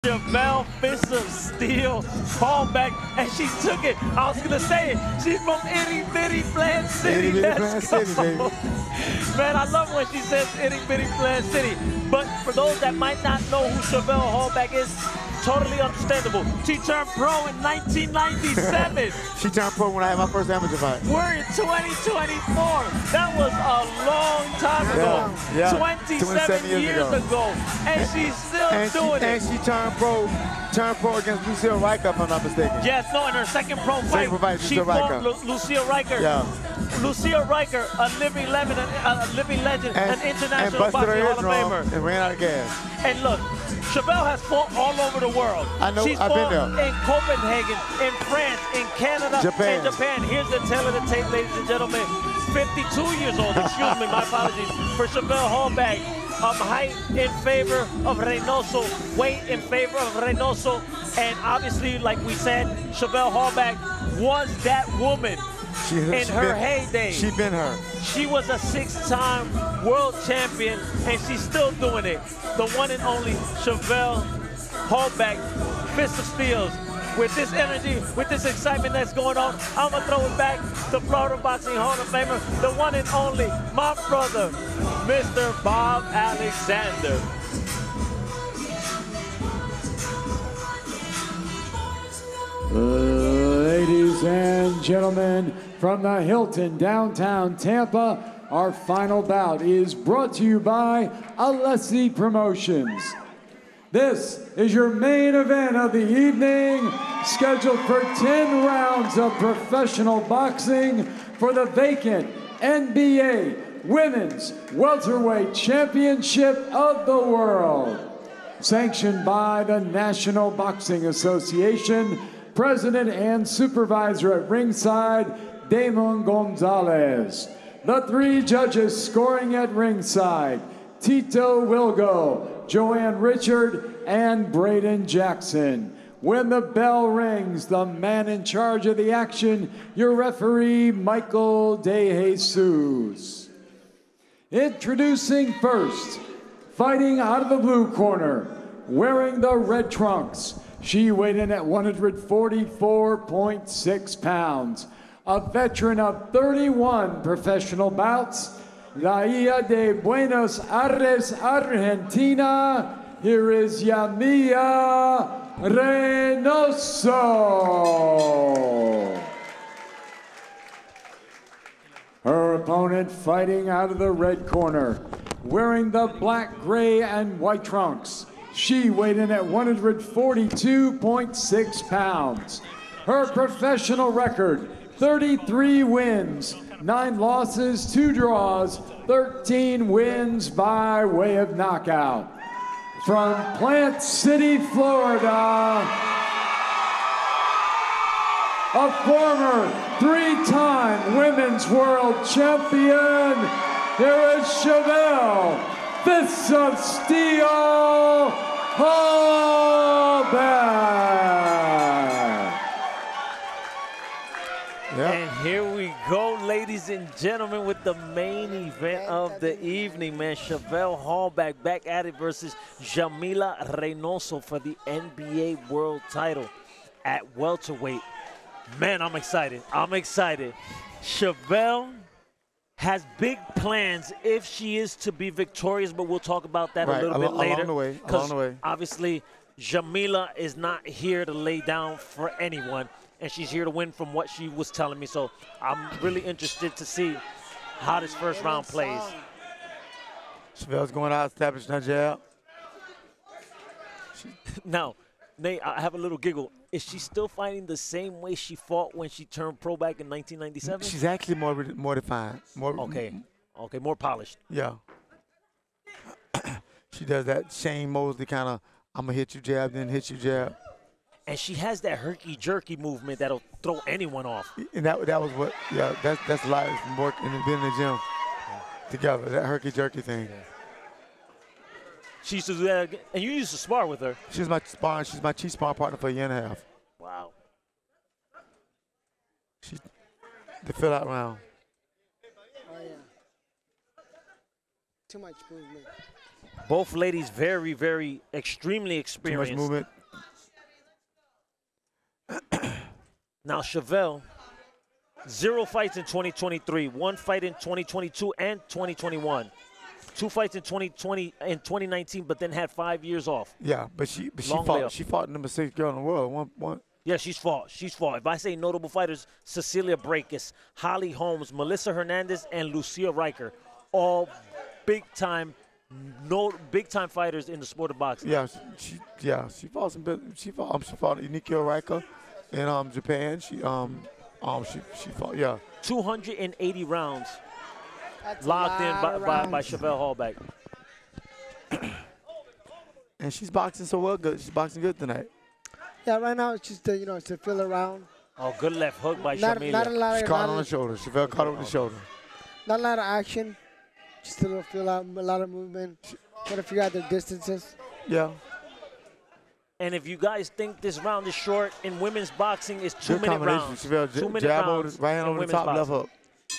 Chevelle Fist of Steel Hallback, and she took it. I was gonna say it. She's from Itty Bitty Plant City. Itty Bitty Plant City, baby. Man, I love when she says Itty Bitty Plant City. But for those that might not know who Chevelle Hallback is, totally understandable. She turned pro in 1997. She turned pro when I had my first amateur fight. We're in 2024. That was a long time ago. Yeah. 27 years ago. And she's still doing it. And she turned pro against Lucille Riker, if I'm not mistaken. Yes, no, in her second pro fight, she fought Lucille Riker. Yeah. Lucille Riker, a living legend, an international boxing Hall of Famer. And ran out of gas. And look, Chevelle has fought all over the world. I know, She's I've fought been there. in Copenhagen, in France, in Canada, Japan. and Japan. Here's the tail of the tape, ladies and gentlemen. 52 years old, excuse me, my apologies, for Chevelle Hallback. Height in favor of Reynoso, weight in favor of Reynoso, and obviously, like we said, Chevelle Hallback was that woman in her heyday. She been her. She was a 6-time world champion, and she's still doing it. The one and only Chevelle Hallback, Fist of Steels. With this energy, with this excitement that's going on, I'm going to throw it back to Florida Boxing Hall of Famer, the one and only, my brother, Mr. Bob Alexander. Ladies and gentlemen, from the Hilton downtown Tampa, our final bout is brought to you by Alessi Promotions. This is your main event of the evening, scheduled for 10 rounds of professional boxing for the vacant NBA Women's Welterweight Championship of the World. Sanctioned by the National Boxing Association, President and Supervisor at ringside, Damon Gonzalez. The 3 judges scoring at ringside, Tito Wilgo, Joanne Richard, and Braden Jackson. When the bell rings, the man in charge of the action, your referee, Michael De Jesus. Introducing first, fighting out of the blue corner, wearing the red trunks. She weighed in at 144.6 pounds. A veteran of 31 professional bouts, La Ia de Buenos Aires, Argentina, here is Yamila Reynoso. Her opponent fighting out of the red corner, wearing the black, gray, and white trunks. She weighed in at 142.6 pounds. Her professional record, 33 wins, 9 losses, 2 draws, 13 wins by way of knockout. From Plant City, Florida, a former 3-time Women's World Champion, here is Chevelle Fist of Steel Hallback. Yep. And here we go, ladies and gentlemen, with the main event of the evening, man. Chevelle Hallback back at it versus Yamila Reynoso for the NBA World title at welterweight. Man, I'm excited. I'm excited. Chevelle has big plans if she is to be victorious, but we'll talk about that a little bit later. Along the way. Obviously, Yamila is not here to lay down for anyone, and she's here to win from what she was telling me. So I'm really interested to see how this first round plays. Chevelle's going out, establishing her jab. Now, Nate, I have a little giggle. Is she still fighting the same way she fought when she turned pro back in 1997? She's actually more defined. Okay, more polished. Yeah. She does that Shane Mosley kind of, I'm going to hit you jab, then hit you jab. And she has that herky-jerky movement that'll throw anyone off. And that was what, yeah, that's a lot from working and being in the gym together, that herky-jerky thing. Yeah. She used to do that, and you used to spar with her. She's my chief sparring partner for a year and a half. Wow. The fill-out round. Oh, yeah. Too much movement. Both ladies very, very extremely Too experienced. much movement. Now Chevelle, 0 fights in 2023, 1 fight in 2022 and 2021. 2 fights in 2020 and 2019, but then had 5 years off. Yeah, but she fought number 6 girl in the world. One. Yeah, she's fought. She's fought. If I say notable fighters, Cecilia Brækhus, Holly Holmes, Melissa Hernandez, and Lucia Riker, all big time fighters in the sport of boxing. Yeah, she fought she fought Nikio Riker in Japan. She fought 280 rounds. That's Locked in by rounds. Chevelle Hallback. And she's boxing so well good. She's boxing good tonight. Yeah, right now it's just it's to feel around. Oh, good left hook by Not a Yamila. lot She of caught her on the shoulder. Chevelle caught her with the shoulder. not a lot of action. Just a little feel out, a lot of movement. Try to figure out their distances. Yeah. And if you guys think this round is short, in women's boxing it's 2 Good minute combination. rounds. Chevelle 2 minute jab over rounds the right hand in over the women's top, left boxing. hook.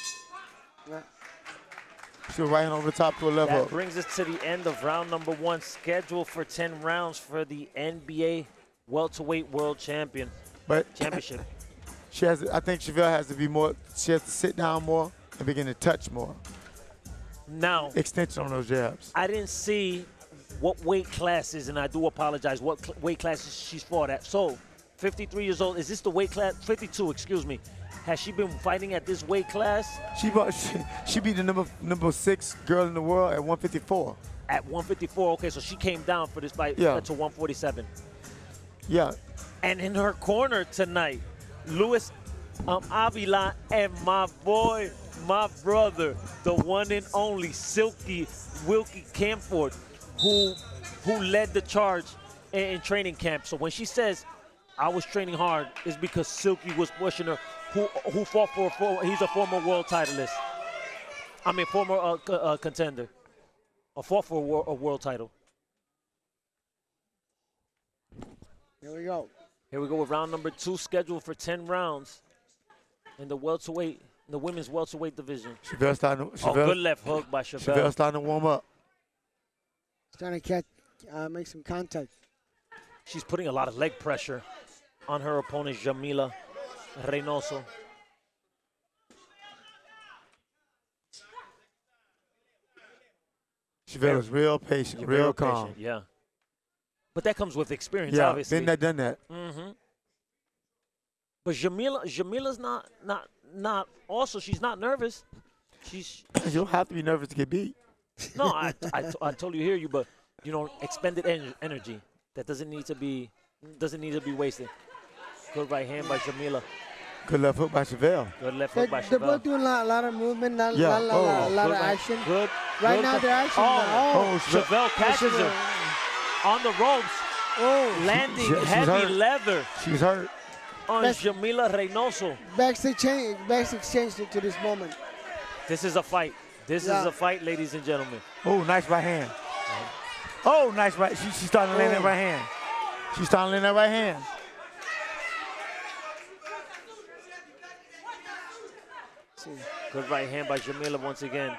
She was right hand over the top to a left That hook. brings us to the end of round number 1, scheduled for 10 rounds for the NBA welterweight world championship. But I think Chevelle has to be more. She has to sit down more and begin to touch more. Now, Extension on those jabs. I didn't see what weight classes, and I do apologize, what weight classes she's fought at. So, 53 years old. Is this the weight class? 52, excuse me. Has she been fighting at this weight class? She beat the number 6 girl in the world at 154. At 154, okay, so she came down for this fight to 147. Yeah. And in her corner tonight, Luis Avila and my boy, my brother, the one and only Silky Wilkie Camford, who led the charge in training camp. So when she says, I was training hard, it's because Silky was pushing her, who fought he's a former world titleist. I mean, former contender. Fought for a world title. Here we go. Here we go with round number 2, scheduled for 10 rounds in the women's welterweight division. Chevelle Good left hook by Chevelle. Chevelle's starting to warm up. Trying to make some contact. She's putting a lot of leg pressure on her opponent, Yamila Reynoso. Chevelle is real patient, real calm. Patient, yeah. But that comes with experience, Yeah, obviously. been there, done that. Mm-hmm. But Yamila's not. Also, she's not nervous. You don't have to be nervous to get beat. No, I totally hear you, but expended energy that doesn't need to be wasted. Good right hand by Yamila. Good left hook by Chevelle. Good left hook by They're both Chevelle. doing a lot of movement, a Yeah. lot of Good action. Good. Right good now, they're action. Chevelle catches her on the ropes, landing she's heavy hurt. leather She's hurt. on Yamila Reynoso. Best exchange to this moment. This is a fight. This is a fight, ladies and gentlemen. Oh, nice right hand. Oh, nice right. She's starting to land that right hand. She's starting to land that right hand. Good right hand by Yamila once again.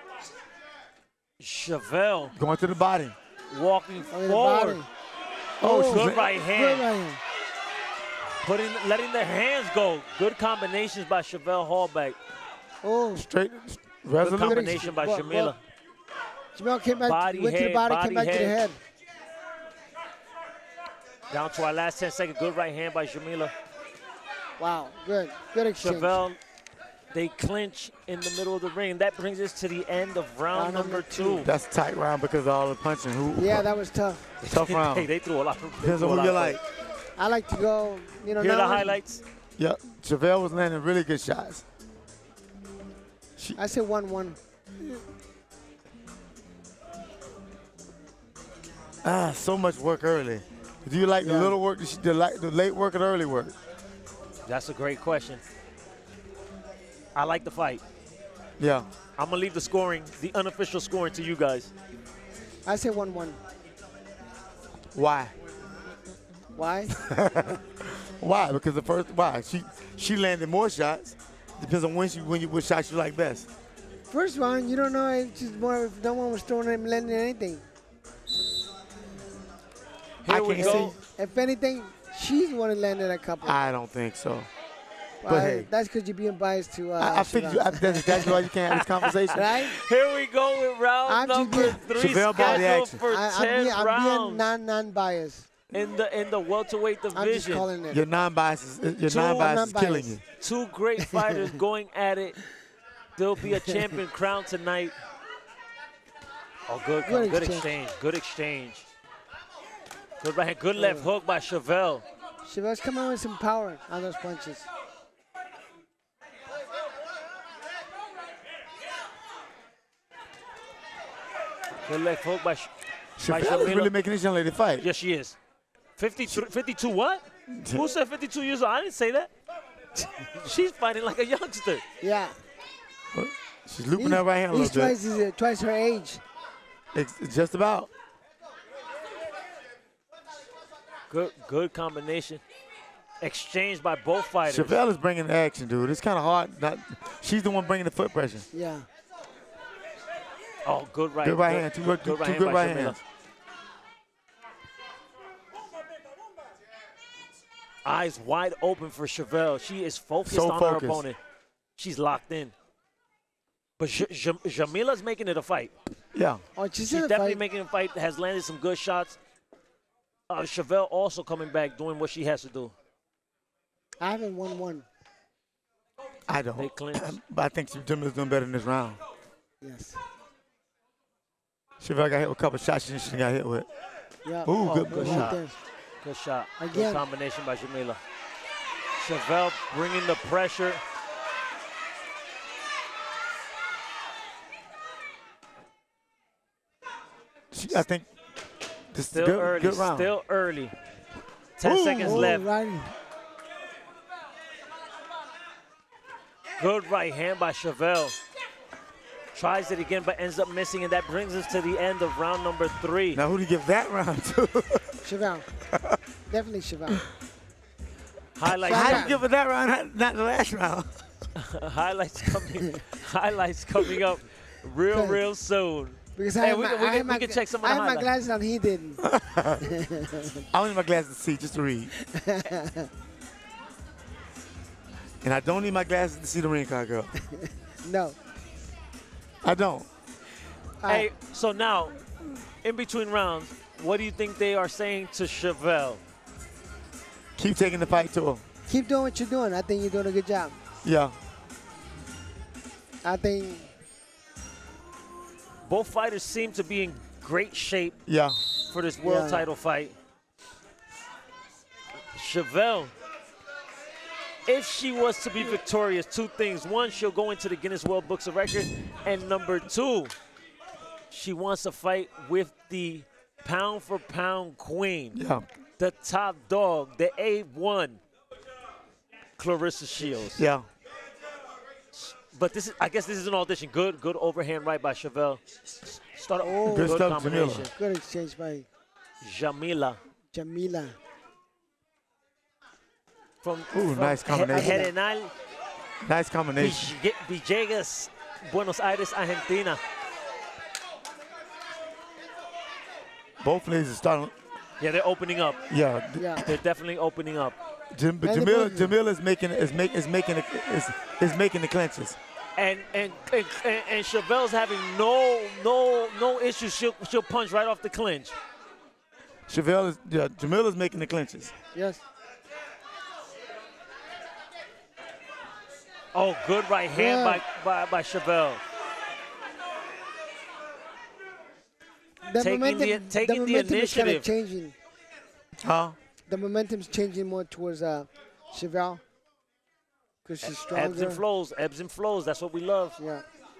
Chevelle Going to the body. walking forward. Oh, Good right hand. Good right hand. Letting the hands go. Good combinations by Chevelle Hallback. Oh, straight, Good resolute. combination by Yamila. Chevelle came back, Body, went to the head, body, body, came back to the head. head. Down to our last 10 seconds. Good right hand by Yamila. Wow, good exchange. Chevelle, they clinch in the middle of the ring. That brings us to the end of round number 2. That's a tight round because of all the punching. Yeah, that was tough. Tough round. Hey, they threw a lot. Depends on who you like. I like to go, Here are the highlights. Yep. Chevelle was landing really good shots. I say 1-1. So much work early. Do you like the little work, the late work or the early work? That's a great question. I like the fight. Yeah. I'm going to leave the scoring, the unofficial scoring, to you guys. I say 1-1. Why? Why? Why? Because she landed more shots. Depends on what shots you like best. First round, you don't know. It's just more if no one was throwing him, landing anything. Here we go. If anything, she's the one who landed a couple. I don't think so. Well, But hey, that's because you're being biased to. I figured that's exactly why you can't have this conversation. Right? Here we go with round number 3, Chevelle bought the scheduled action. for 10 I'm rounds being non-biased. in the welterweight I'm just division. calling it. Your non-bias is killing you. Two great fighters going at it. There'll be a champion crowned tonight. Oh, good exchange. Good exchange. Good right hand. Good left hook by Chevelle. Chevelle's coming with some power on those punches. Good left hook by Chevelle is really making this young lady fight. Yes, she is. 52 what? Who said 52 years old? I didn't say that. She's fighting like a youngster. Yeah. She's looping that right hand a little bit. He's twice her age. It's just about. Good combination. Exchanged by both fighters. Chevelle is bringing the action, dude. It's kind of hard. She's the one bringing the foot pressure. Yeah. Oh, good right. Good right hand. Two good right hands. Eyes wide open for Chevelle. She is focused on her opponent. She's locked in. But Yamila's making it a fight. Yeah. Oh, she's definitely making it a fight. Has landed some good shots. Chevelle also coming back, doing what she has to do. I haven't won one. I don't. They clinched. But I think Yamila's doing better in this round. Yes. Chevelle got hit with a couple shots she got hit with. Yeah. Ooh, good shot. There. Good shot. Again. Good combination by Yamila. Chevelle bringing the pressure. I think this Still is a early. good round. Still early. 10 seconds left. Right. Good right hand by Chevelle. Tries it again, but ends up missing, and that brings us to the end of round number 3. Now, who do you give that round to? Chevelle. Definitely Chevelle. Highlights. How do you give her that round, not the last round? Highlights coming up real soon. Because hey, we can check some of the I had my highlights. glasses on, he didn't. I only need my glasses to see, just to read. And I don't need my glasses to see the ring card, girl. No. I don't. Hey, so now, in between rounds, what do you think they are saying to Chevelle? Keep taking the fight to him. Keep doing what you're doing. I think you're doing a good job. Yeah. I think both fighters seem to be in great shape for this world title fight. Chevelle, if she was to be victorious, 2 things. 1, she'll go into the Guinness World Books of Records. And number 2, she wants to fight with the pound-for-pound queen. Yeah. The top dog, the A1, Clarissa Shields. Yeah. But I guess this is an audition. Good overhand right by Chevelle. Good stuff, combination. Yamila. good exchange by Jamila. From nice combination. General Nice combination. Villegas, Buenos Aires, Argentina. Both ladies are starting. Yeah, they're opening up. Yeah. They're definitely opening up. Jamila is making the clinches. And Chevelle's having no issues. She'll punch right off the clinch. Jamila's making the clinches. Yes. Oh, good right hand by Chevelle. Taking the initiative. Kind of changing. Huh? The momentum's changing more towards Chevelle because she's stronger. Ebbs and flows. That's what we love. Yeah.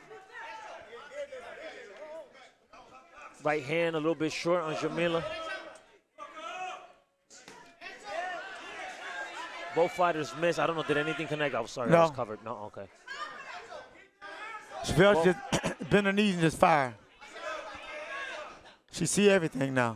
Right hand a little bit short on Yamila. Both fighters missed. I don't know. Did anything connect? I'm sorry. No. I was covered. No. Okay. Chevelle's just bend her knees and just fire. She see everything now.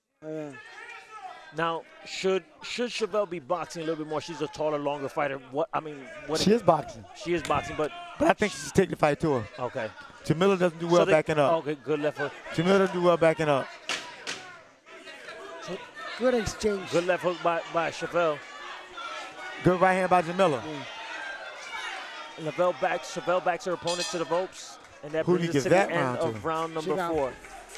Now, should Chevelle be boxing a little bit more? She's a taller, longer fighter. She is boxing. She is boxing, but I think she's taking the fight to her. Okay. Jamila doesn't do well backing up. Okay, good left hook. Jamila doesn't do well backing up. Good exchange. Good left hook by Chevelle. Good right hand by Yamila. Chevelle backs her opponent to the ropes. And that Who brings do you us to give the that end round of to? round number 4.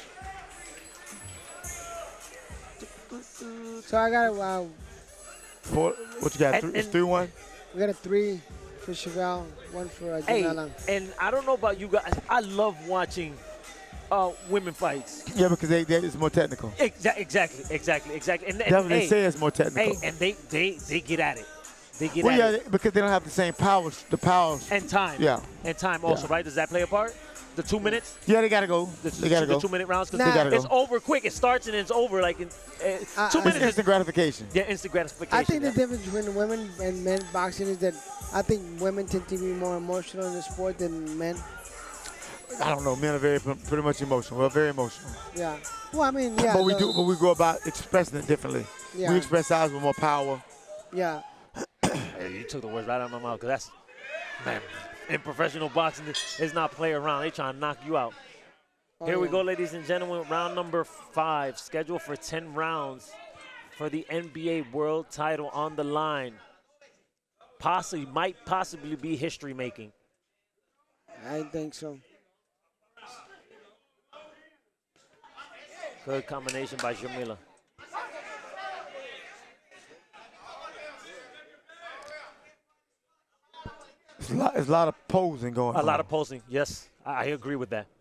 So I got What you got? It's 3-1? we got a 3 for Chevelle, 1 for Hey, Yamila. and I don't know about you guys. I love watching women fights. Yeah, because it's more technical. Exactly. And Definitely hey, say it's more technical. hey, and they get at it. They get Well, at yeah, it. because they don't have the same powers. The powers. And time. Yeah. And time also, right? Does that play a part? The 2 minutes? Yeah, they gotta go. They gotta go. The 2 minute rounds? Nah. Because They gotta it's go. over quick. It starts and it's over like in 2 It's minutes. instant gratification. Yeah, instant gratification. I think yeah. the difference between women and men boxing is that I think women tend to be more emotional in the sport than men. I don't know. Men are pretty much emotional. We're very emotional. Yeah. Well, I mean, yeah. But we go about expressing it differently. Yeah. We express ours with more power. Yeah. Hey, you took the words right out of my mouth because that's, man, in professional boxing, it's not play around. They trying to knock you out. Here we go, ladies and gentlemen, round number 5, scheduled for 10 rounds for the NBA World title on the line. Might possibly be history making. I think so. Good combination by Yamila. There's a lot of posing going on. A lot of posing, yes. I agree with that.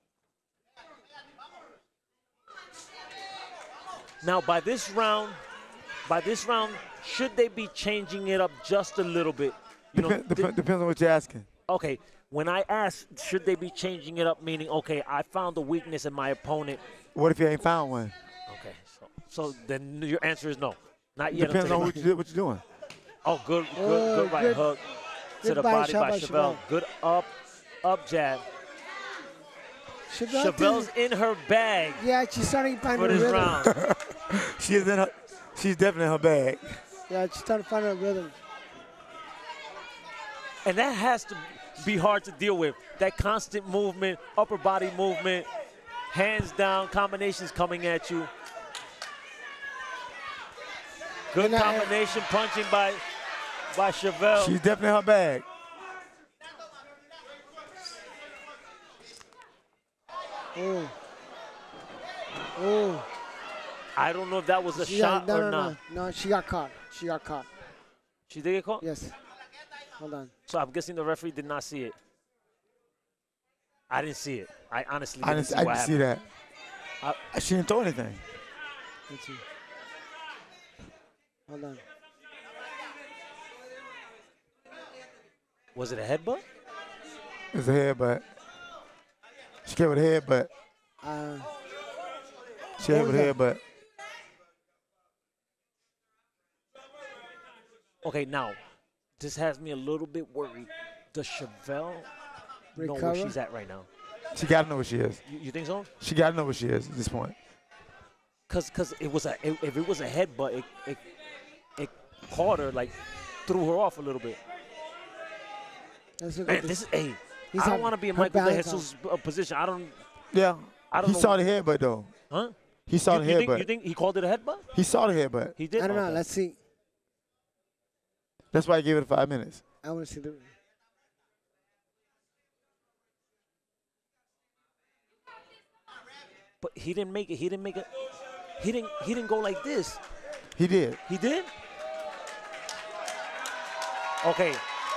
Now, by this round, should they be changing it up just a little bit? You know, Depends on what you're asking. okay, when I ask, should they be changing it up, meaning, okay, I found a weakness in my opponent. What if you ain't found one? Okay, so then your answer is no. Not yet. Depends on what you're doing. Oh, good right good- hook to good the body shot by Chevelle. Good up jab. Chevelle's in her bag Yeah, she's starting to find for her this rhythm. round. She's definitely in her bag. Yeah, she's starting to find her rhythm. And that has to be hard to deal with. That constant movement, upper body movement, hands down, combinations coming at you. Good combination punching by Chevelle. She's definitely in her bag. Oh. I don't know if that was a shot or not. No, she got caught. She got caught. She did get caught? Yes. Hold on. So I'm guessing the referee did not see it. I didn't see it. I honestly I didn't see didn't what see happened. that. She didn't throw anything. Let's see. Hold on. Was it a headbutt? It's a headbutt. She came with a headbutt. She had with a headbutt. Okay, now, this has me a little bit worried. Does Chevelle know where Recover? she's at right now? She got to know where she is. You think so? She got to know where she is at this point. Cause if it was a headbutt, it caught her, like threw her off a little bit. Let's look Man, at this this. is I don't want to be in her Michael De balance Jesus' position. I don't Yeah. know. He saw the headbutt, though. Huh? He saw the headbutt. You think he called it a headbutt? He saw the headbutt. He did. I don't know. Okay. Let's see. That's why I gave it 5 minutes. I want to see the. But he didn't make it. He didn't go like this. He did. He did? Okay.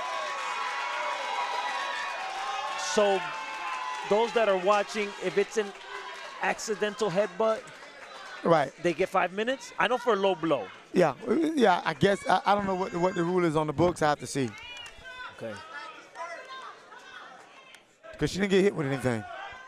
So those that are watching, if it's an accidental headbutt, Right. they get 5 minutes? I know for a low blow. Yeah. Yeah, I guess. I don't know what the rule is on the books. I have to see. Okay. Because she didn't get hit with anything.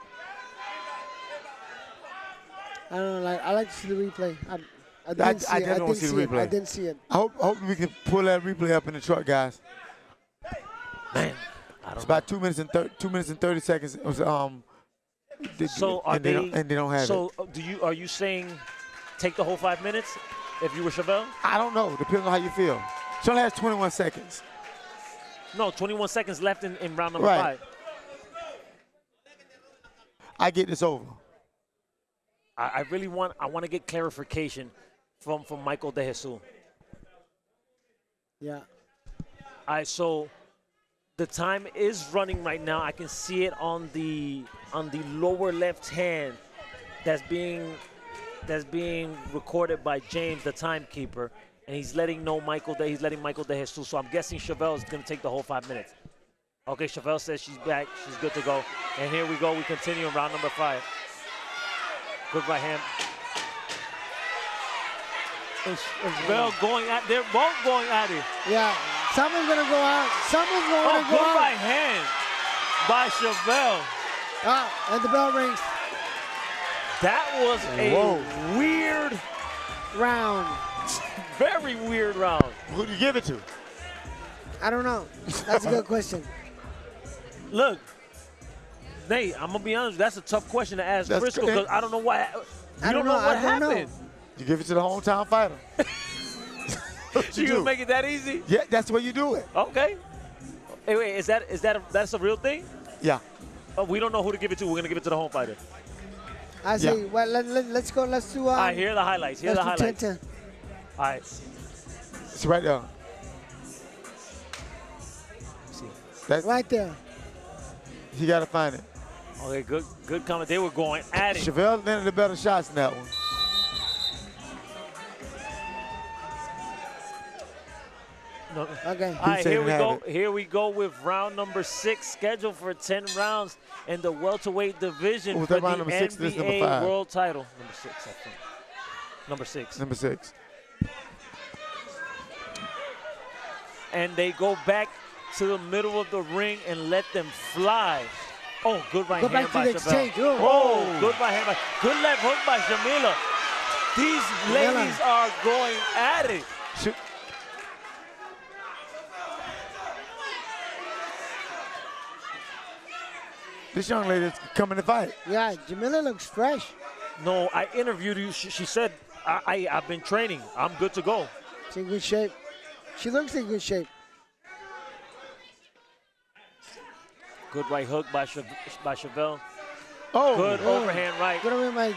I don't know. Like, I like to see the replay. I definitely didn't see it. want to see the replay. I didn't see it. I hope we can pull that replay up in the truck, guys. Man, I don't It's know. about 2 minutes and 30 seconds. It was, So are and they don't have it. So are you saying take the whole 5 minutes if you were Chevelle? I don't know. Depends on how you feel. She only has 21 seconds. No, 21 seconds left in round number Right. 5. I get this over. I really want to get clarification from Michael De Jesus. Yeah. All right, so the time is running right now. I can see it on the lower left hand. That's being recorded by James, the timekeeper, and he's letting Michael De Jesus. So I'm guessing Chevelle is going to take the whole 5 minutes. Okay, Chevelle says she's back. She's good to go. And here we go. We continue in round number 5. Good right hand. And Chevelle going at. They're both going at it. Yeah. Someone's gonna go out. Someone's going to go out. Good right hand by Chevelle. Ah, and the bell rings. That was a weird Round. very weird round. Who do you give it to? I don't know. That's a good question. Look, Nate, I'm gonna be honest. That's a tough question to ask That's Frisco good. because I don't know why. I don't know. what I don't know. happened. You give it to the hometown fighter. What You you gonna do? make it that easy? Yeah, that's the way you do it. Okay. Hey, wait, that's a real thing? Yeah. We don't know who to give it to. We're gonna give it to the home fighter. I say, well, let's go. Let's do. All right, here are the highlights. Here are the let's do highlights. 10-10. All right. It's right there. See. That's, Right there. you got to find it. Okay, good comment. They were going at it. Chevelle landed the better shots in that one. No. Okay. All right, said here it we had go. it. Here we go with round number 6, scheduled for 10 rounds in the welterweight division Was for that the round number 6 or this number NBA 5? World Title. Number 6, I think. Number 6. Number 6. And they go back to the middle of the ring and let them fly. Oh, good right Go hand back to by the Chevelle. exchange. Oh. Oh, good right hand by. Good left hook by Yamila. These ladies are going at it. This young lady is coming to fight. Yeah, Yamila looks fresh. No, I interviewed you. She said, I've been training. I'm good to go. She's in good shape. She looks in good shape. Good right hook by Chevelle. Oh, Good overhand right. Good over my.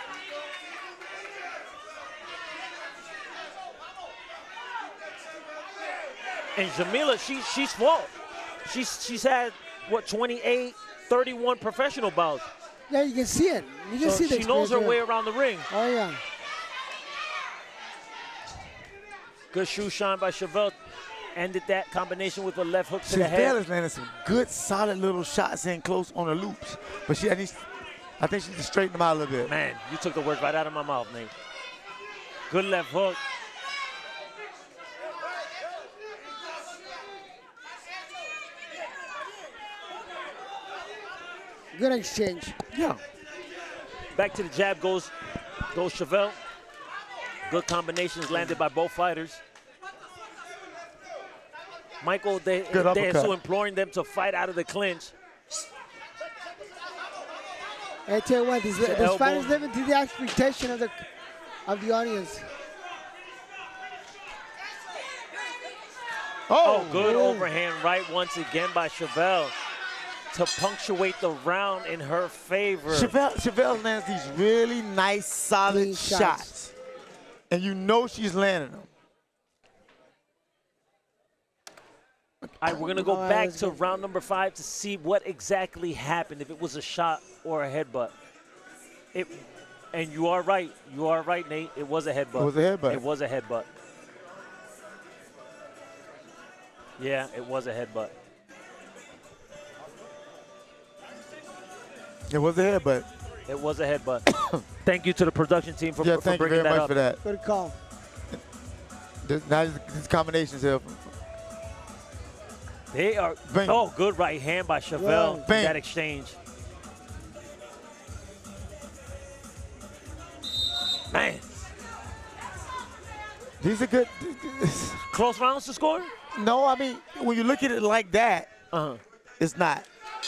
And Yamila, she's fought. She's had, what, 28, 31 professional bouts. Yeah, you can see it. You can see the She knows her experience way there. around the ring. Oh yeah. Good shoe shine by Chevelle. Ended that combination with a left hook to the Chevelle head. is landing some good, solid little shots in close on the loops. But I think she just straightened them out a little bit. Man, you took the words right out of my mouth, Nate. Good left hook. Good exchange. Yeah. Back to the jab goes Chevelle. Good combinations landed by both fighters. Michael De Jesus imploring them to fight out of the clinch. I tell you what, this fight is living to the expectation of the audience. Oh, good overhand right once again by Chevelle to punctuate the round in her favor. Chevelle lands these really nice, solid Clean shots. And you know she's landing them. All right, we're going to go back to round number 5 to see what exactly happened, if it was a shot or a headbutt. And you are right. You are right, Nate. It was a headbutt. It was a headbutt. It was a headbutt. Yeah, it was a headbutt. It was a headbutt. It was a headbutt. Thank you to the production team for, Yeah, for thank you bringing very that much up. for that. Good call. Now these combinations here. They are. Bang. Oh, good right hand by Chevelle. in Bang. That exchange. Man, These are good. close rounds to score? No, I mean, when you look at it like that, it's not.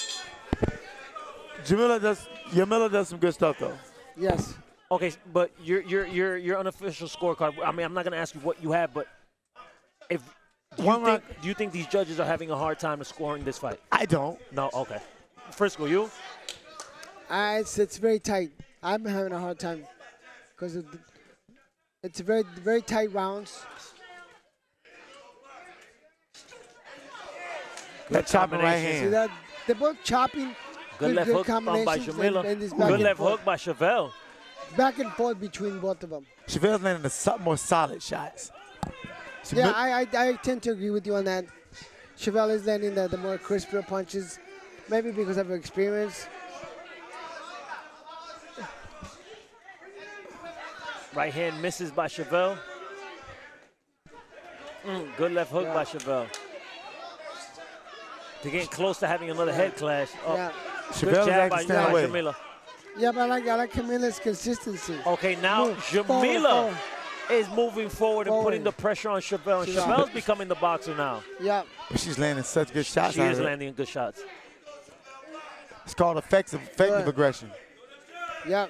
Yamila does some good stuff, though. Yes. Okay, but your unofficial scorecard. I mean, I'm not gonna ask you what you have, but if do you think these judges are having a hard time scoring this fight? I don't. No. Okay. Frisco, you? It's very tight. I'm having a hard time because It's very, very tight rounds. That chopping right See hand. that? They're both chopping. Good left hook by combinations Yamila. and this back Good and left forth. hook by Chevelle. Back and forth between both of them. Chevelle's landing the more solid shots. Yeah, I tend to agree with you on that. Chevelle is landing the more crispier punches, maybe because of her experience. Right hand misses by Chevelle. Good left hook by Chevelle. They're getting close to having another head clash. Oh, Yeah. good Chevelle's jab by stand away. Yamila. Yeah, but I like Camilla's consistency. Okay, now Move Yamila forward. is moving forward and Forward. putting the pressure on Chevelle. And Yeah. Chevelle's becoming the boxer now. Yeah. But she's landing such good shots. She out is of it. landing good shots. It's called effective Good. aggression. Yeah.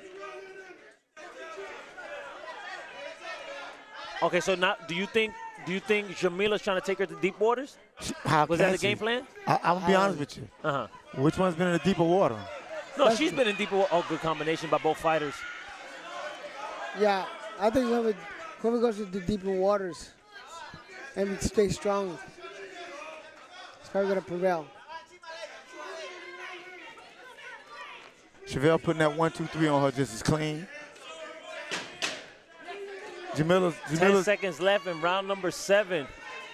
Okay, so now do you think Yamila's trying to take her to deep waters? How Was that the fancy. game plan? I'm gonna be honest with you. Uh-huh. Which one's been in the deeper water? No, she's been in deeper water. Oh, good combination by both fighters. Yeah. I think whoever goes to the deeper waters and stay strong is probably going to prevail. Chevelle putting that 1, 2, 3 on her just as clean. 10 Jamila's seconds left in round number 7.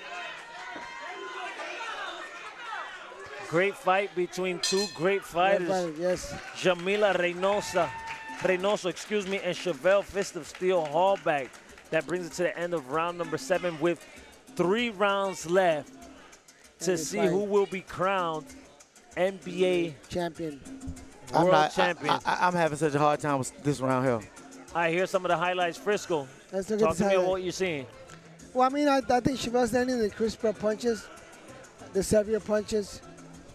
Great fight between two great fighters. Yes. Yamila Reynoso, excuse me, and Chevelle Fist of Steel Hallback. That brings it to the end of round number 7 with 3 rounds left to see who will be crowned NBA champion. world champion. I'm having such a hard time with this round here. I hear some of the highlights. Frisco, Let's look talk at to this me about highlight. what you're seeing. Well, I mean, I think Chevelle's landing the crisper punches, the severe punches.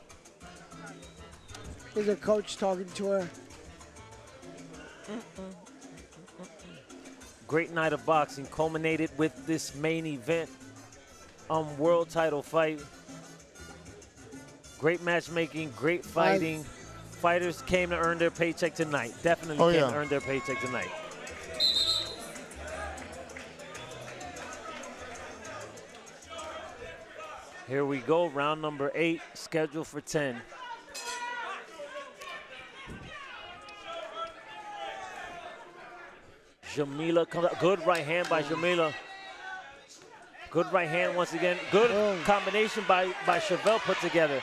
Here's her coach talking to her. Great night of boxing culminated with this main event world title fight. Great matchmaking, great fighting. Fighters came to earn their paycheck tonight. Definitely came to earn their paycheck tonight. Here we go, round number 8, scheduled for 10. Yamila comes up. Good right hand by Yamila. Good right hand once again. Good combination by Chevelle put together.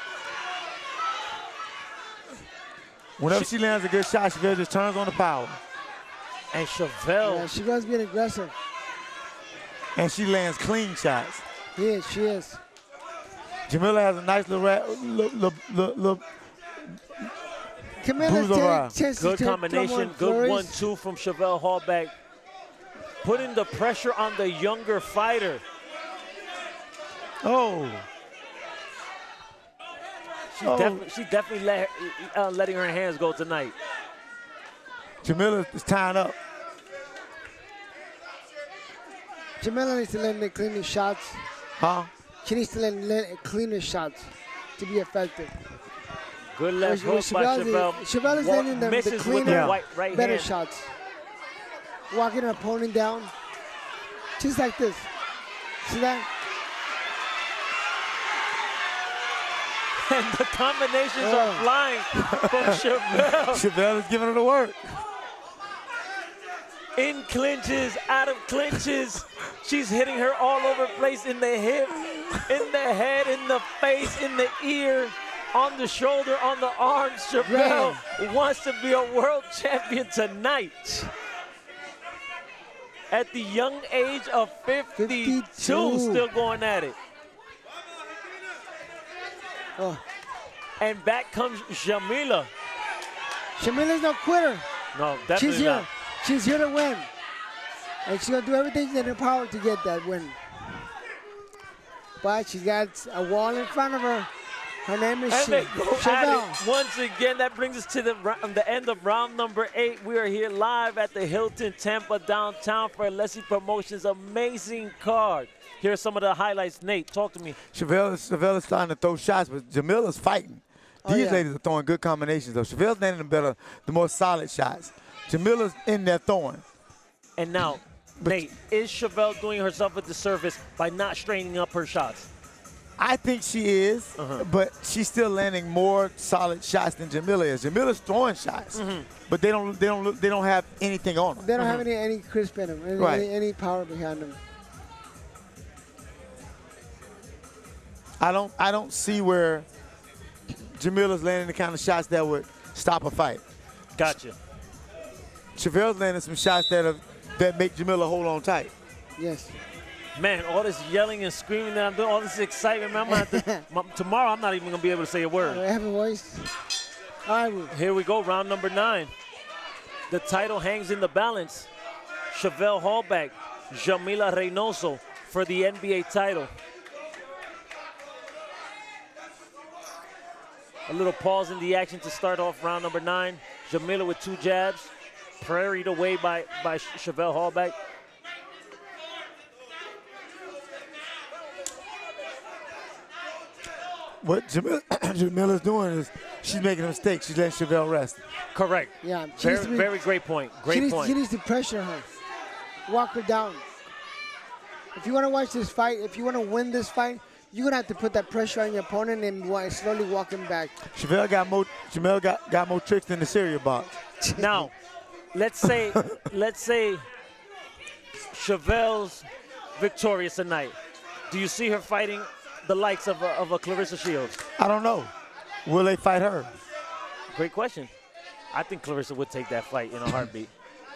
Whenever she lands a good shot, Chevelle just turns on the power. And Chevelle. Yeah, Chevelle's being aggressive. And she lands clean shots. She is. Yamila has a nice little Camilla tends good to combination, good 1-2 from Chevelle Hallback. Putting the pressure on the younger fighter. Oh. She definitely letting her hands go tonight. Yamila is tying up. Yamila needs to land the cleanest shots. Huh? She needs to land cleaner shots to be effective. Good left hook by Chevelle. Chevelle is landing the cleaner, right better hand. shots. Walking her opponent down. Just like this. See that? And the combinations are flying from Chevelle. Chevelle is giving her the work. In clinches, out of clinches. She's hitting her all over the place in the hip, in the head, in the face, in the ear, on the shoulder, on the arms. Chevelle wants to be a world champion tonight. At the young age of 52, still going at it. And back comes Yamila. Yamila's no quitter. No, definitely not. She's here to win. And she's going to do everything in her power to get that win. But she's got a wall in front of her. Her name is Chevelle. Once again, that brings us to the end of round number 8. We are here live at the Hilton Tampa downtown for Alessi Promotions' amazing card. Here are some of the highlights. Nate, talk to me. Chevelle is starting to throw shots, but Jamila's fighting. These ladies are throwing good combinations, though. Chevelle's landing the more solid shots. Jamila's in there throwing. And now, Nate, is Chevelle doing herself a disservice by not straightening up her shots? I think she is, but she's still landing more solid shots than Yamila is. Yamila's throwing shots, but they don't have anything on them. They don't have any crisp in them, any power behind them. I don't see where Jamila's landing the kind of shots that would stop a fight. Gotcha. Chevelle's landing some shots that make Yamila hold on tight. Yes. Man, all this yelling and screaming that I'm doing, all this excitement, man, I'm gonna have to, tomorrow I'm not even going to be able to say a word. I have a voice. All right. Here we go, round number 9. The title hangs in the balance. Chevelle Hallback, Yamila Reynoso for the NBA title. A little pause in the action to start off round number 9. Yamila with 2 jabs, prairied away by Chevelle Hallback. What Jamila's doing is she's making a mistake. She's letting Chevelle rest. Correct. Yeah. Very great point. Great point. She needs to pressure her. Walk her down. If you want to watch this fight, if you want to win this fight, you're going to have to put that pressure on your opponent and slowly walk him back. Chevelle got more tricks than the cereal box. Now, let's say Chevelle's victorious tonight. Do you see her fighting the likes of a Clarissa Shields? I don't know. Will they fight her? Great question. I think Clarissa would take that fight in a heartbeat.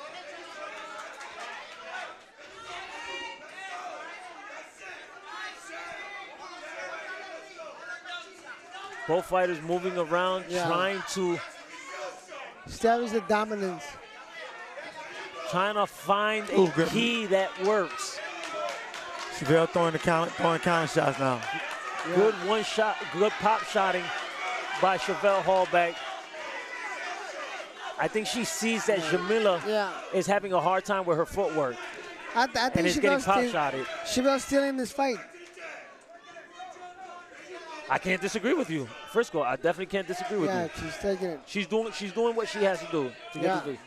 Both fighters moving around, trying to establish the dominance. Trying to find a key that works. Chevelle throwing counter shots now. Yeah. Good one shot, good pop shotting by Chevelle Hallback. I think she sees that Yamila is having a hard time with her footwork. I think and is getting pop shotted. Chevelle's still in this fight. I can't disagree with you. Frisco, I definitely can't disagree with you. Yeah, she's taking it. She's doing what she has to do to get the victory.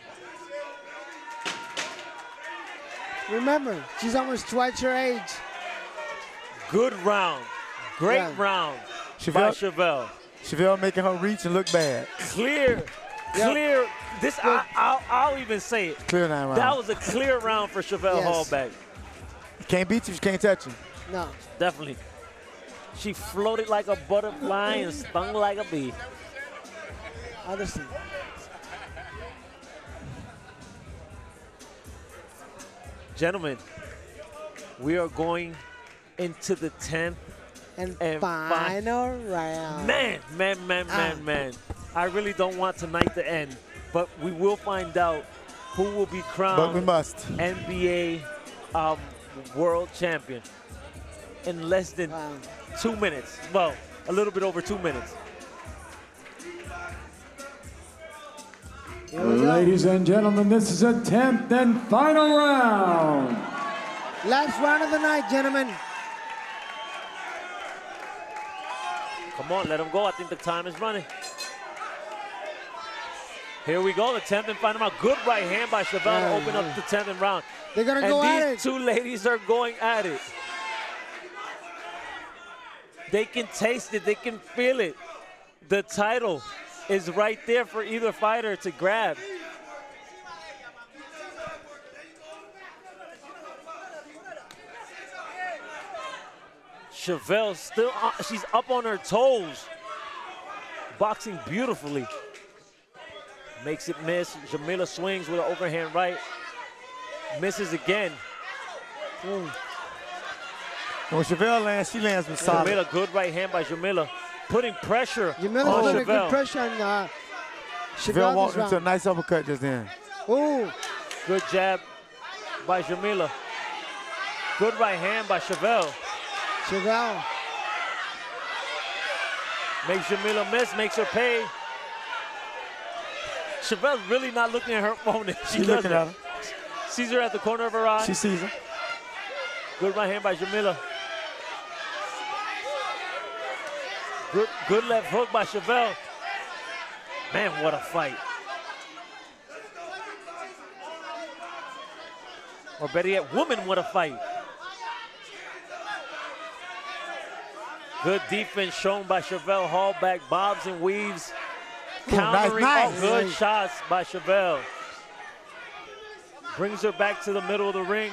Remember, she's almost twice her age. Good round. Great round by Chevelle. Chevelle making her reach and look bad. Clear. This I'll even say it. Clear 9 round. That was a clear round for Chevelle Hallback. You can't beat you, you can't touch him. No. Definitely. She floated like a butterfly and stung like a bee. Understand. Gentlemen, we are going into the 10th and final round. Man. I really don't want tonight to end, but we will find out who will be crowned but we must. NBA world champion in less than 2 minutes. Well, a little bit over 2 minutes. Ladies and gentlemen, this is a 10th and final round. Last round of the night, gentlemen. Come on, let him go. I think the time is running. Here we go, the 10th and final round. Good right hand by Chevelle to open up the 10th round. They're going to go at it. And these two ladies are going at it. They can taste it. They can feel it. The title is right there for either fighter to grab. Chevelle still, she's up on her toes. Boxing beautifully. Makes it miss. Yamila swings with an overhand right. Misses again. When Chevelle lands, she lands with solid. Yamila, good right hand by Yamila. Putting pressure on putting Chevelle. Good pressure on Chevelle walked into a nice uppercut just then. Ooh. Good jab by Yamila. Good right hand by Chevelle. Makes Yamila miss, makes her pay. Chevelle's really not looking at her opponent. She's looking at her. Sees her at the corner of her eye. She sees her. Good right hand by Yamila. Good left hook by Chevelle. Man, what a fight. or better yet, women want to fight. Good defense shown by Chevelle Hallback, bobs and weaves, countering nice. Good shots by Chevelle. Brings her back to the middle of the ring.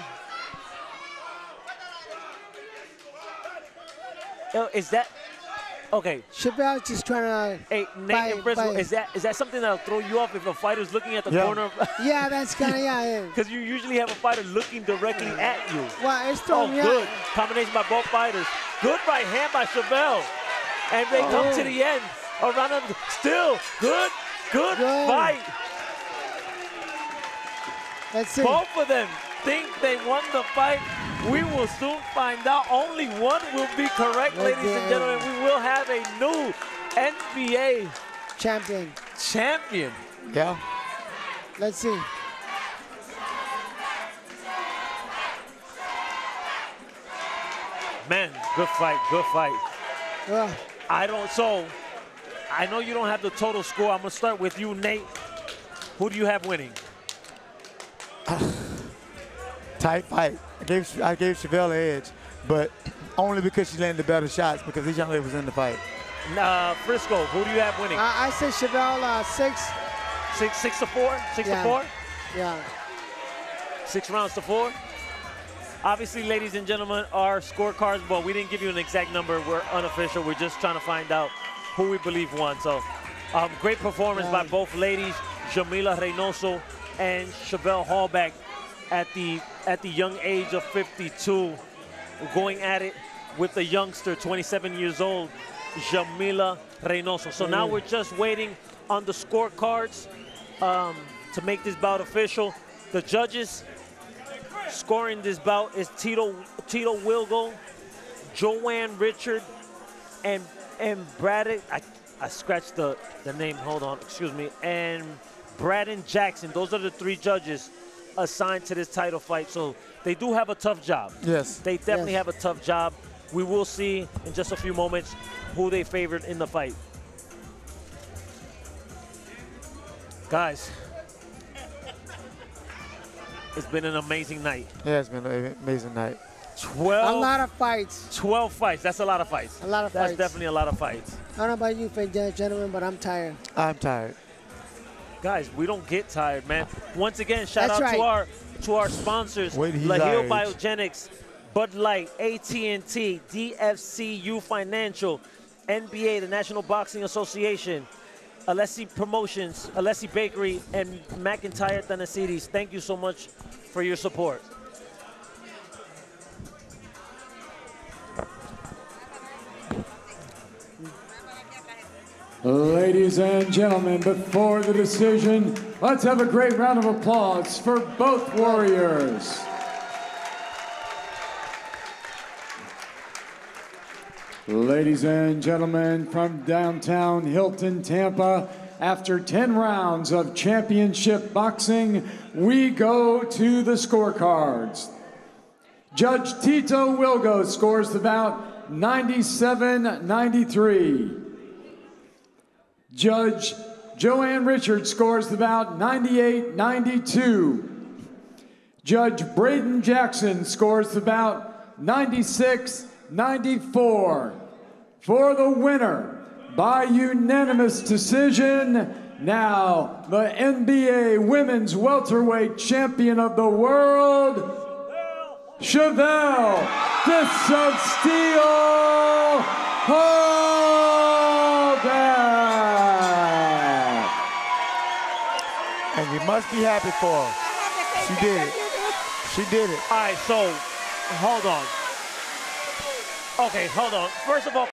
Is that okay? Chevelle just trying to. Hey, Nate and Frisco, is that something that'll throw you off if a fighter's looking at the corner? Yeah, that's kind of yeah. Because you usually have a fighter looking directly at you. Well, it's throwing me good out. combination by both fighters. Good right hand by Chevelle, and they come to the end. Around them, still good fight. That's it. Both of them think they won the fight. We will soon find out. Only one will be correct, ladies and gentlemen. We will have a new NBA champion. Yeah. Let's see. Man, good fight. Yeah. I know you don't have the total score. I'm going to start with you, Nate. Who do you have winning? Tight fight. I gave Chevelle the edge, but only because she landed the better shots because this young lady was in the fight. Frisco, who do you have winning? I say Chevelle 6. 6 to 4? 6 to 4? Yeah. 6 rounds to 4? Obviously, ladies and gentlemen, our scorecards, well, we didn't give you an exact number. We're unofficial. We're just trying to find out who we believe won. So, great performance by both ladies, Yamila Reynoso and Chevelle Hallback at the young age of 52, going at it with the youngster, 27 years old, Yamila Reynoso. So now we're just waiting on the scorecards to make this bout official. The judges scoring this bout is Tito Wilgo, Joanne Richard, and Braden. I scratched the name. Hold on, excuse me. And Braden Jackson. Those are the 3 judges assigned to this title fight. So they do have a tough job. Yes. They definitely have a tough job. We will see in just a few moments who they favored in the fight. Guys, it's been an amazing night. Yeah, it's been an amazing night. 12. A lot of fights. 12 fights. That's a lot of fights. A lot of fights. That's definitely a lot of fights. I don't know about you, gentlemen, but I'm tired. I'm tired. Guys, we don't get tired, man. Once again, shout out to our sponsors, Lahil Biogenics, Bud Light, AT&T, DFCU Financial, NBA, the National Boxing Association, Alessi Promotions, Alessi Bakery, and McIntyre Thanasides. Thank you so much for your support. Ladies and gentlemen, before the decision, let's have a great round of applause for both warriors. Ladies and gentlemen, from downtown Hilton, Tampa, after 10 rounds of championship boxing, we go to the scorecards. Judge Tito Wilgo scores the bout 97-93. Judge Joanne Richards scores the bout 98-92. Judge Braden Jackson scores the bout 96-94. For the winner, by unanimous decision, now the NBA Women's Welterweight Champion of the World, Chevelle Fist of Steel Hallback. And you must be happy for her. She did it. She did it. All right, so hold on. Okay, hold on. First of all,